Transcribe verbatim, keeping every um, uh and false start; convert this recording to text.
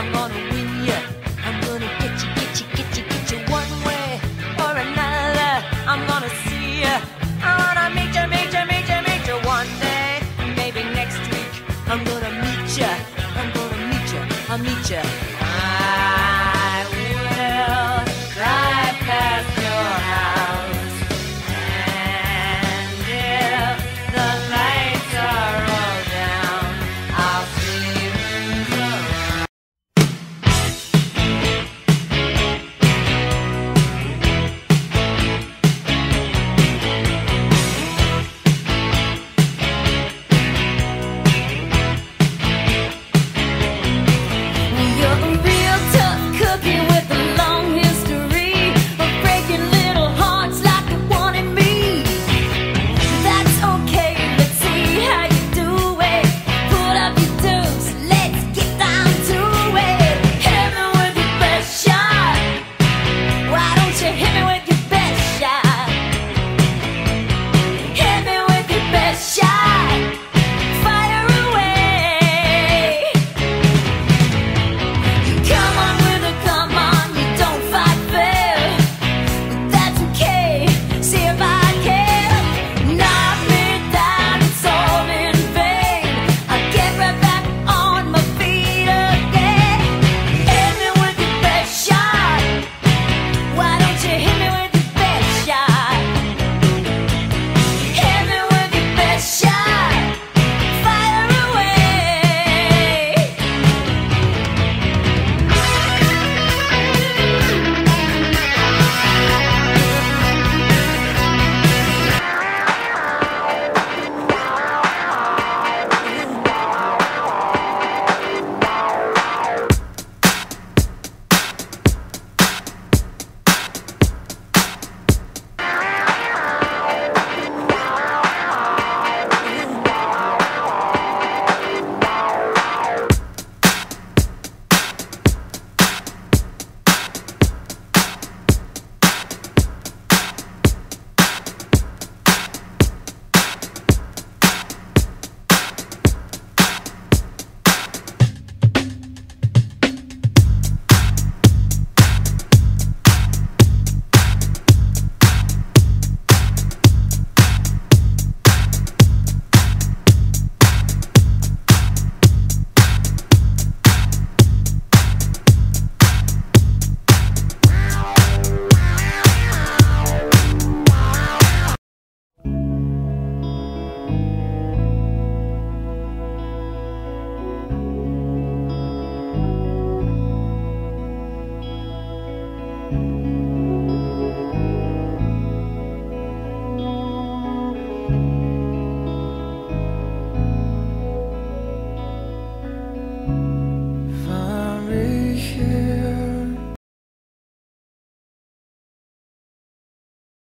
I'm gonna win ya. I'm gonna get you, get you, get you, get you one way or another. I'm gonna see ya. I wanna meet ya, meet ya, meet ya, meet ya one day. Maybe next week. I'm gonna meet ya. I'm gonna meet ya. I'll meet ya. I will drive past your house, and if the lights are all down, I'll sleep around. You're a real tough cookie with a long history of breaking little hearts like the one in me. That's okay, let's see how you do it. Put up your dukes, let's get down to it. Hit me with your best shot. Why don't you hit me with your best shot? Hit me with your best shot. Fire away. Come on with a come on, you don't fight fair. But that's okay, see if I care. Knock me down, it's all in vain. I'll get right back on my feet again. Hit me with your best shot. Why don't you hit me with your best shot? Hit me with your best shot. Fire away.